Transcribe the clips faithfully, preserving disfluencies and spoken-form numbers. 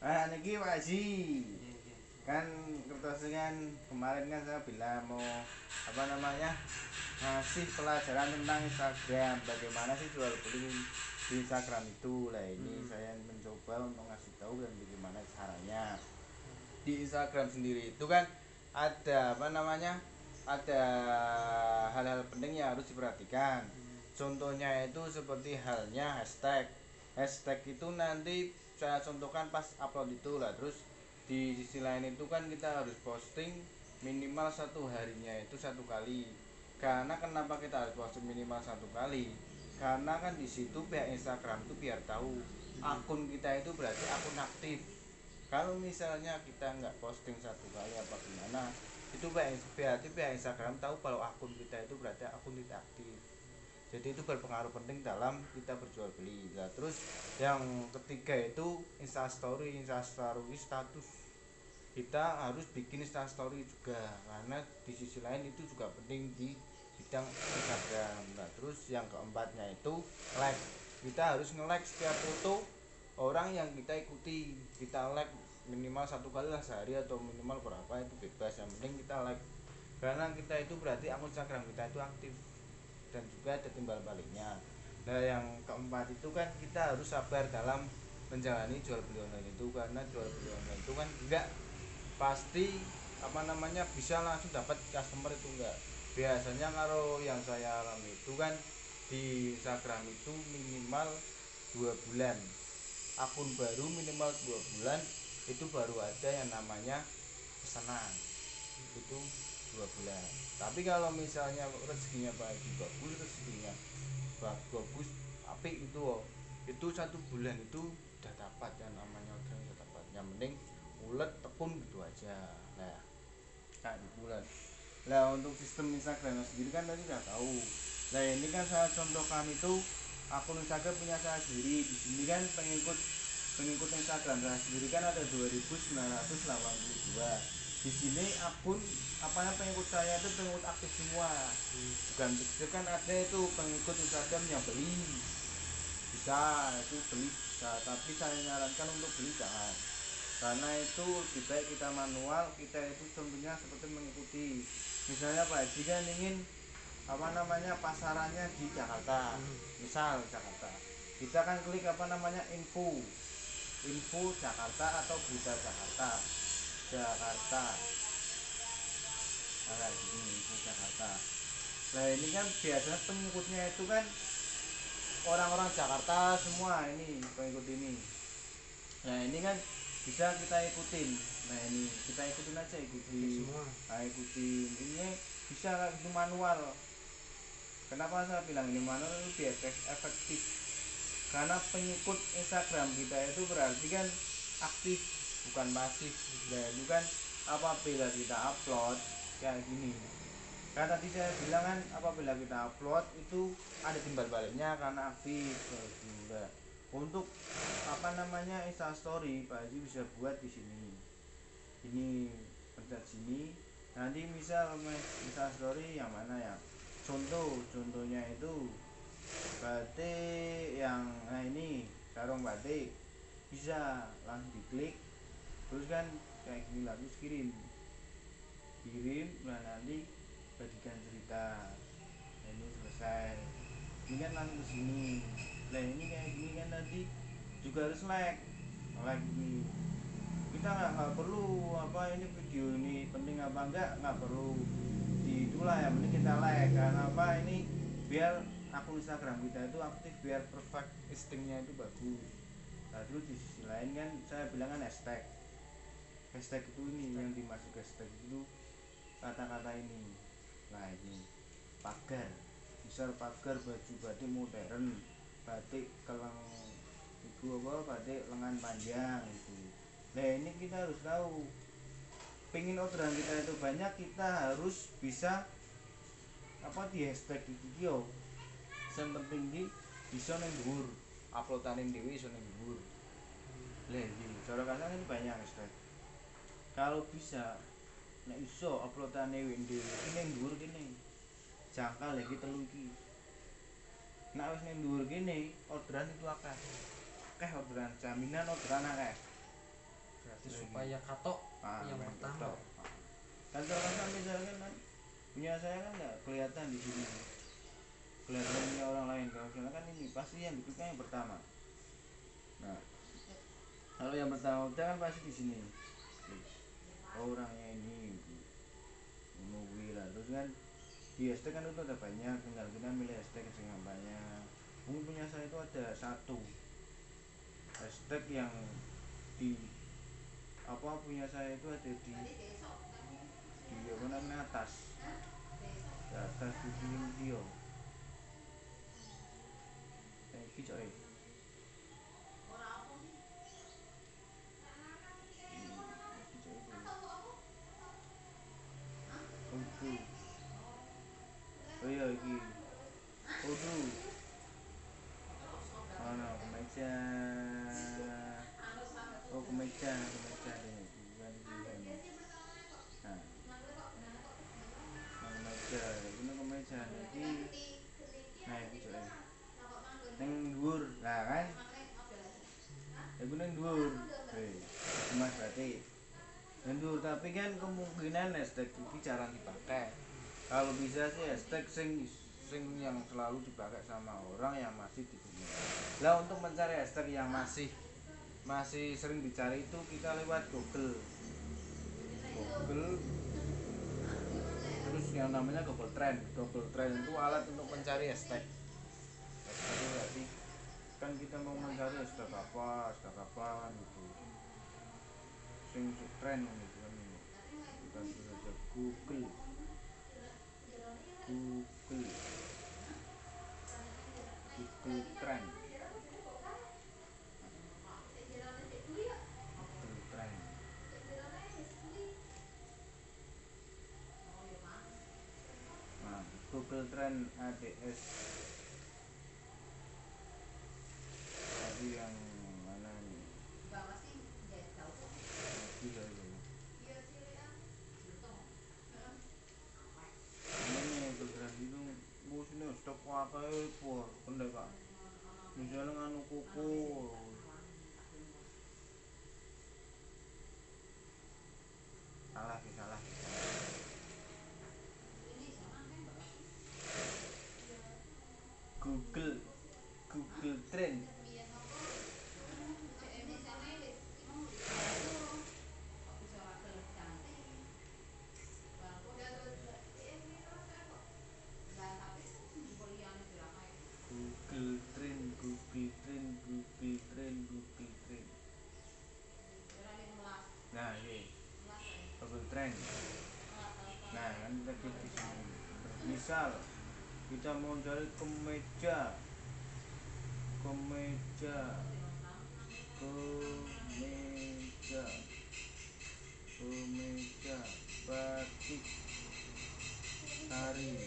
Ah, niki Pak Haji. Kan kertas kan kemarin kan saya bilang mau apa namanya ngasih pelajaran tentang Instagram, bagaimana sih jual beli di Instagram itu. Lah ini Hmm. saya mencoba untuk ngasih tahu dan bagaimana caranya. Di Instagram sendiri itu kan ada apa namanya, ada hal-hal penting yang harus diperhatikan. Contohnya itu seperti halnya hashtag. Hashtag itu nanti saya contohkan pas upload itu lah. Terus di sisi lain itu kan kita harus posting minimal satu harinya itu satu kali. Karena kenapa kita harus posting minimal satu kali? Karena kan di situ pihak Instagram itu biar tahu akun kita itu berarti akun aktif. Kalau misalnya kita nggak posting satu kali apa gimana, itu berarti pihak Instagram tahu kalau akun kita itu berarti akun tidak aktif. Jadi itu berpengaruh penting dalam kita berjual beli. Nah, terus yang ketiga itu instastory. Instastory status, kita harus bikin instastory juga, karena di sisi lain itu juga penting di bidang Instagram. Nah, terus yang keempatnya itu like. Kita harus nge-like setiap foto orang yang kita ikuti. Kita like minimal satu kali lah sehari atau minimal berapa itu bebas, yang penting kita like, karena kita itu berarti akun Instagram kita itu aktif dan juga ada timbal baliknya. Nah yang keempat itu kan kita harus sabar dalam menjalani jual beli online itu, karena jual beli online itu kan enggak pasti apa namanya bisa langsung dapat customer, itu enggak. Biasanya kalau yang saya alami itu kan di Instagram itu minimal dua bulan, akun baru minimal dua bulan itu baru ada yang namanya pesanan, itu dua bulan. Tapi kalau misalnya rezekinya bagus, bagus rezekinya bagus apik itu oh, itu satu bulan itu udah dapat yang namanya orderan, udah dapat. Yang penting ulet tekun gitu aja. Nah kayak di bulan. Nah untuk sistem Instagram sendiri kan tadi udah tahu. Nah ini kan saya contohkan itu akun Instagram punya saya sendiri. Di sini kan pengikut pengikut Instagram saya sendiri kan ada dua ribu sembilan ratus delapan puluh dua. Di sini akun apa namanya pengikut saya itu pengikut aktif semua. Bukan itu kan ada itu pengikut Instagram yang beli, bisa itu beli bisa, tapi saya nyarankan untuk beli jangan, karena itu lebih baik kita manual. Kita itu contohnya seperti mengikuti, misalnya Pak Haji kan ingin apa namanya pasarannya di Jakarta, misal Jakarta, kita kan klik apa namanya info info Jakarta atau berita Jakarta Jakarta nah kayak gini info Jakarta. Nah ini kan biasanya pengikutnya itu kan orang-orang Jakarta semua, ini pengikut ini. Nah ini kan bisa kita ikutin. Nah ini kita ikutin aja, ikuti Semua. nah, ikutin ini bisa itu manual. Kenapa saya bilang ini manual lebih efektif? Karena pengikut Instagram kita itu berarti kan aktif, bukan pasif. Nah itu kan apabila kita upload kayak gini, kan tadi saya bilang kan apabila kita upload itu ada timbal baliknya karena aktif. Nah, untuk apa namanya Instastory Pak Haji bisa buat di sini, ini pencet sini, nanti misal Instastory yang mana ya, contoh contohnya itu batik yang nah ini sarung batik, bisa langsung diklik terus kan kayak gini lah, terus kirim kirim nah nanti bagikan cerita. Nah, ini selesai, ini kan langsung ke sini. Nah ini kayak gini kan nanti juga harus like like ini, kita nggak nggak perlu apa ini video ini penting apa enggak, nggak perlu di itulah, yang penting kita like. Karena apa, ini biar akun Instagram kita itu aktif, biar perfect listingnya itu bagus. Nah terus di sisi lain kan saya bilang kan hashtag hashtag itu ini yang dimasuk hashtag itu kata-kata ini. Nah ini pagar, misal pagar baju batik modern, batik keleng itu apa, batik lengan panjang itu. Nah ini kita harus tahu, pengen orderan kita itu banyak, kita harus bisa apa di hashtag itu yo. Yang penting di bisa neng dhuwur, uploadan dewi iso neng dhuwur. Lah iki cara kasar ini banyak hashtag. Kalau bisa nek iso uploadane dhewe iki ning dhuwur kene, jangkal iki telu iki. Nek wis ning dhuwur kene orderan itu akeh. Akeh orderan, jaminan orderan akeh. Jadi supaya katok ah, yang main pertama. ketok. Kan kalau kan misalkan kan punya saya kan nggak kelihatan di sini, kelihatan punya orang lain. Kalau misalnya kan ini pasti yang dikliknya yang pertama. Nah, kalau yang pertama udah kan pasti di sini. Oh, orangnya ini menunggu lah. Terus kan di hashtag kan itu ada banyak, tinggal kita milih hashtag yang banyak. Mungkin punya saya itu ada satu hashtag yang di apa punya saya itu ada di di apa namanya atas di atas di film video kayak gitu coy. Kudu oh iya iki kudu mana kemeja oh kemeja kemeja deh bukan ini nah kemeja ini kemeja iki nah iki coy neng dhuwur nah kan iku neng dhuwur hei mas berarti neng dhuwur tapi kan kemungkinan hashtag ini jarang dipakai. Kalau bisa sih hashtag sing sing yang selalu dipakai sama orang yang masih di dunia. Lah untuk mencari hashtag yang masih masih sering dicari itu kita lewat Google. Google terus yang namanya Google Trend. Google Trend itu alat untuk mencari hashtag. Hashtag itu berarti kan kita mau mencari hashtag apa, hashtag apa kan gitu. Sing trend gitu kan. Kita tulis aja Google. Google Google Trend Google Trend nah Google Trend A D S tadi yang mana nih gila itu ini Google Trend itu musuhnya stok wakai pur pendek pak misalnya nganu kuku salah sih salah sih Google Google Trend Google Trend Google Trend Google Trend Google Trend nah ini Google Trend nah kan kita klik di sini misal kita mau cari kemeja kemeja kemeja kemeja batik sari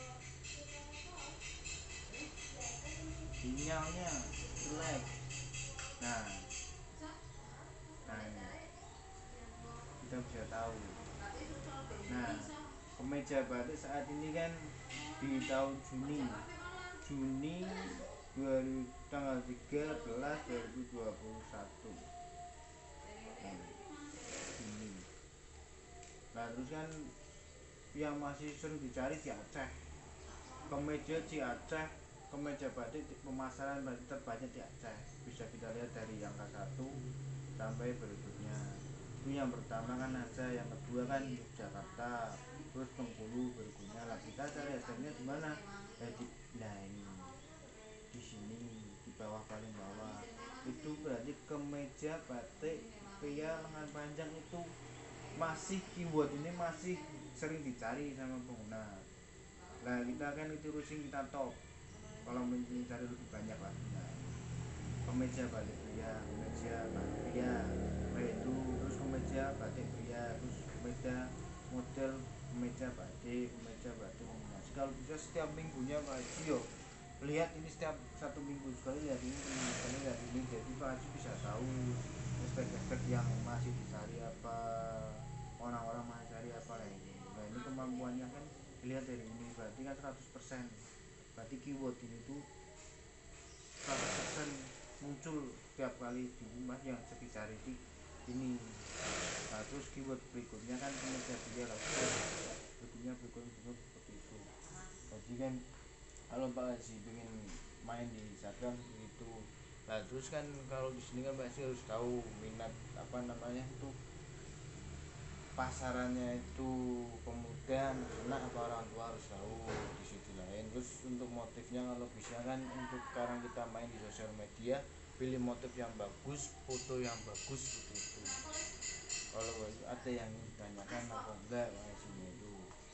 sinyalnya jelek nah nah ini kita bisa tahu nah kemeja batik saat ini kan di tahun Juni Juni dua ribu, tanggal tiga belas dua ribu dua puluh satu nah, Juni nah terus kan yang masih sering dicari di Aceh kemeja di Aceh kemeja batik pemasaran batik terbanyak di Aceh bisa kita lihat dari angka satu sampai berikutnya itu yang pertama kan Aceh yang kedua kan Jakarta terus Bengkulu berikutnya lah kita cari hasilnya di mana eh, di, nah ini di sini di bawah paling bawah itu berarti kemeja batik pria lengan panjang itu masih keyword ini masih sering dicari sama pengguna. Nah kita kan itu rusin kita top kalau mencari lebih banyak lagi nah kemeja batik pria kemeja batik pria nah itu terus kemeja batik pria terus kemeja model kemeja batik kemeja batik kombinasi kalau bisa setiap minggunya Pak Haji yo lihat ini setiap satu minggu sekali lihat ini sekali lihat ini jadi Pak Haji bisa tahu aspek-aspek yang masih dicari apa orang-orang masih cari apa lah ini nah ini kemampuannya kan dilihat dari ini berarti kan seratus persen berarti keyword ini tuh seratus persen muncul setiap kali di rumah yang dicari ini. Nah terus keyword berikutnya kan pengejar dia lagi berikutnya berikutnya berikutnya seperti itu. Jadi kan kalau Pak Haji pengen main di Instagram begitu, nah terus kan kalau di sini kan Pak Haji harus tahu minat apa namanya itu pasarannya itu pemuda, anak apa orang tua harus tahu di sisi lain. Terus untuk motifnya kalau bisa kan untuk sekarang kita main di sosial media pilih motif yang bagus, foto yang bagus seperti itu. Kalau ada yang ditanyakan apa enggak maksudnya itu.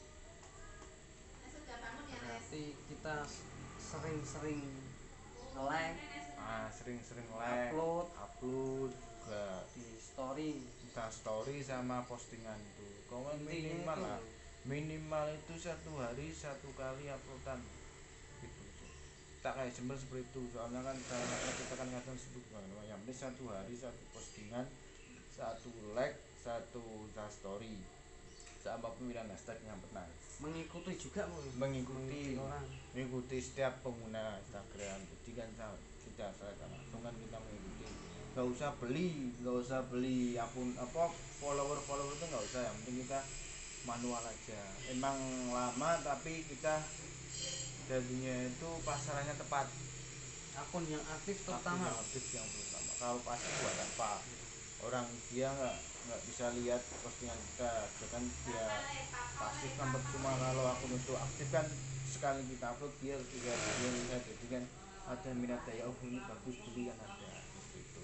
Berarti kita sering-sering like, Ah sering-sering like, upload, upload juga di story. entah story sama postingan itu. Kalau minimal itu lah, minimal itu satu hari satu kali uploadan gitu. Tak kayak jempol seperti itu. Soalnya kan cara kita kan kadang sibuk banget. Yang penting satu hari satu postingan, satu like, satu story sama pemilihan hashtag yang benar, mengikuti juga mengikuti mengikuti orang, mengikuti setiap pengguna Instagram. Jadi kan kita saya langsung kan kita mengikuti, nggak usah beli nggak usah beli akun apa follower follower itu nggak usah, yang penting kita manual aja. Emang lama tapi kita jadinya itu pasarannya tepat, akun yang aktif terutama. akun yang aktif yang pertama. Kalau pasti buat apa orang dia nggak nggak bisa lihat postingan kita, kan dia pasif kan percuma. Kalau akun itu aktif kan sekali kita upload dia juga dia lihat, jadi kan ada minat ya, oh ini bagus beli kan ada seperti itu.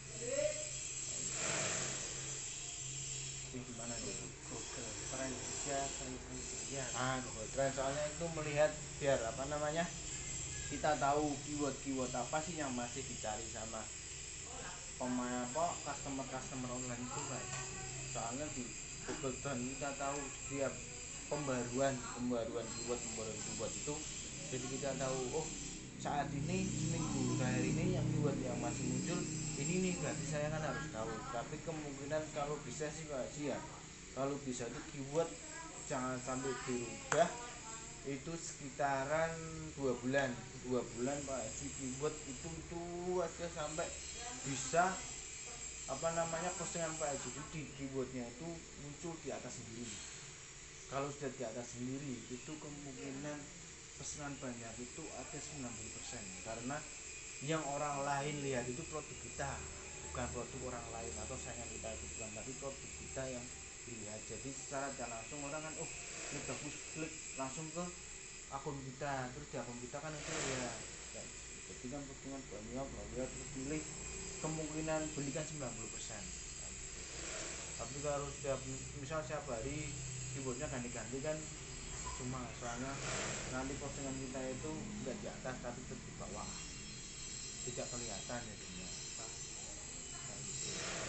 Jadi gimana nih Google Trend juga sering-sering dilihat. ah Google Trend soalnya itu melihat biar apa namanya kita tahu keyword-keyword apa sih yang masih dicari sama pemain apa customer customer online itu kan. Soalnya di Google Trend kita tahu setiap pembaruan pembaruan keyword pembaruan keyword itu, jadi kita tahu oh saat ini seminggu terakhir ini yang keyword yang masih muncul ini nih, berarti saya kan harus tahu. Tapi kemungkinan kalau bisa sih Pak Haji ya, kalau bisa itu keyword jangan sampai dirubah itu sekitaran dua bulan dua bulan Pak Haji. Keyword itu itu aja sampai bisa apa namanya postingan Pak Haji itu di keywordnya itu muncul di atas sendiri. Kalau sudah di atas sendiri itu kemungkinan pesanan banyak itu ada sembilan puluh persen, karena yang orang lain lihat itu produk kita, bukan produk orang lain atau saingan kita itu bukan, tapi produk kita yang dilihat. Jadi secara tidak langsung orang kan oh ini bagus, klik langsung ke akun kita, terus di akun kita kan itu ya, ya jadi kan postingan banyak banyak terus pilih, kemungkinan belikan sembilan puluh persen. Tapi kalau setiap misal setiap hari keyboardnya ganti-ganti kan cuma, soalnya nanti postingan kita itu enggak di atas tapi tetap di bawah, tidak kelihatan jadinya. Nah, gitu.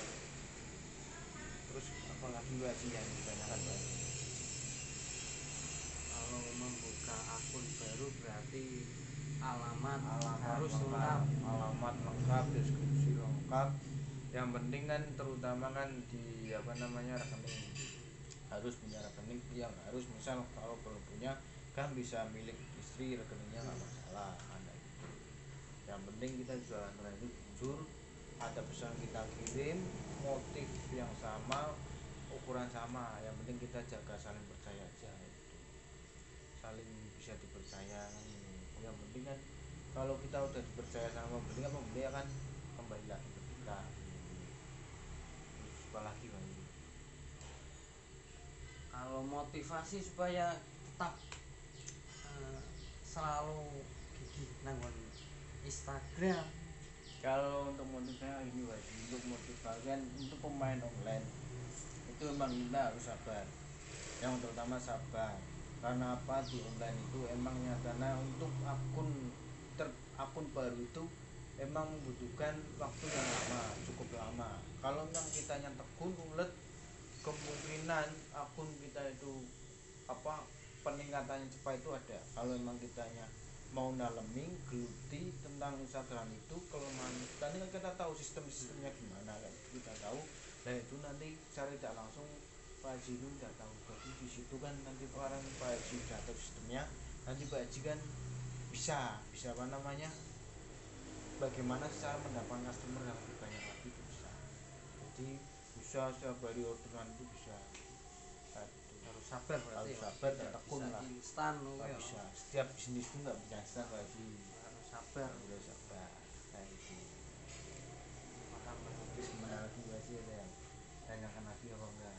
Terus apalagi Mbak sih yang ditanyakan Mbak? Kalau membuka akun baru berarti alamat, Alamat harus lengkap, lengkap. alamat lengkap, deskripsi lengkap. Yang penting kan terutama kan di apa namanya rekening, harus punya rekening yang harus misal kalau belum punya kan bisa milik istri rekeningnya nggak masalah ada itu. Yang penting kita jualan online itu jujur, ada pesan kita kirim, motif yang sama, ukuran sama, yang penting kita jaga saling percaya aja itu, saling bisa dipercaya kan ini. Yang penting kan kalau kita udah dipercaya sama pembeli kan pembeli akan kembali lagi ke kita ini. Terus apalagi lagi Kalau motivasi supaya tetap uh, selalu gigih nanggon Instagram. kalau untuk motivasinya ini wajib untuk motivasi untuk pemain online itu emang kita harus sabar, yang terutama sabar. Karena apa, di online itu emang nyatanya untuk akun ter, akun baru itu emang membutuhkan waktu yang lama, cukup lama. Kalau memang kita yang tekun ulet, kemungkinan akun kita itu apa peningkatannya cepat itu ada. Kalau memang kitanya mau nalemin geluti tentang Instagram itu kelemahan kita, ini kan kita tahu sistem-sistemnya gimana kan kita tahu. Nah itu nanti cari tidak langsung Pak Haji itu tidak tahu, jadi di situ kan nanti orang Pak Haji sudah tahu sistemnya, nanti Pak Haji kan bisa bisa apa namanya bagaimana cara mendapatkan customer yang lebih banyak lagi itu bisa. Jadi bisa setiap hari orderan itu bisa. Aduh, harus sabar berarti harus ya. sabar dan Tidak tekun bisa lah. instan loh Nggak ya. bisa, setiap bisnis itu nggak bisa instan Pak Haji. Harus sabar. Harus sabar kayak gitu. Paham, paham. Terus gimana lagi Pak Haji, ada yang tanyakan lagi apa enggak?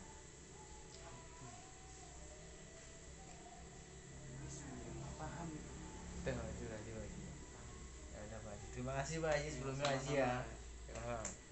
Paham. Udah Pak Haji, Pak Haji, Pak Haji. Ya udah Pak Haji, terima kasih Pak Haji sebelumnya Pak Haji ya. Sama-sama. Ya.